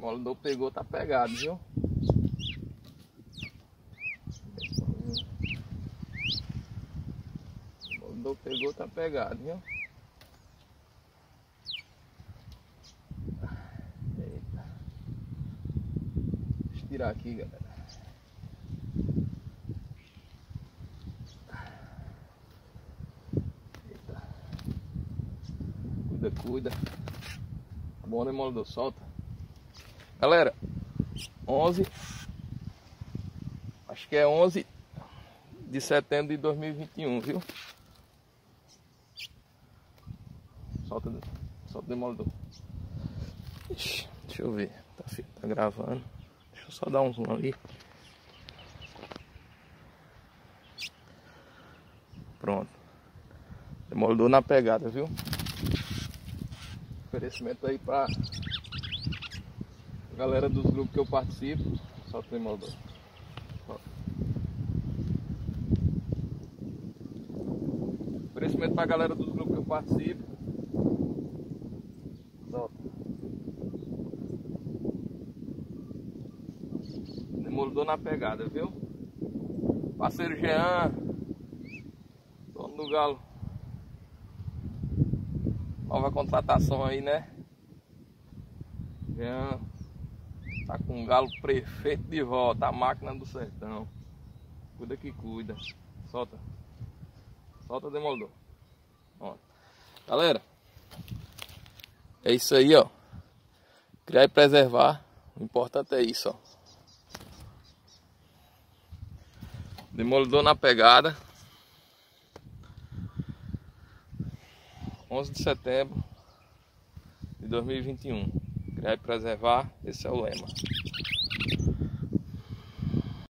Demolidor pegou, tá pegado, viu? Demolidor pegou, tá pegado, viu? Eita. Deixa eu tirar aqui, galera. Eita. Cuida. Tá bom, demolidor, solta. Galera, 11, acho que é 11 de setembro de 2021, viu? Solta o demolidor. Ixi, deixa eu ver, tá gravando. Deixa eu só dar um zoom ali. Pronto. Demolidor na pegada, viu? Oferecimento aí pra galera dos grupos que eu participo. Solta o demolidor. Oferecimento pra galera dos grupos que eu participo. Solta. Demolidor na pegada, viu? Parceiro Jean, dono do Galo. Nova contratação aí, né? Jean tá com o Galo prefeito de volta, a máquina do sertão. Cuida que cuida. Solta o demolidor. Ó. Galera, é isso aí, ó. Criar e preservar. O importante é isso, ó. Demolidor na pegada. 11 de setembro de 2021. Criar e preservar, esse é o lema.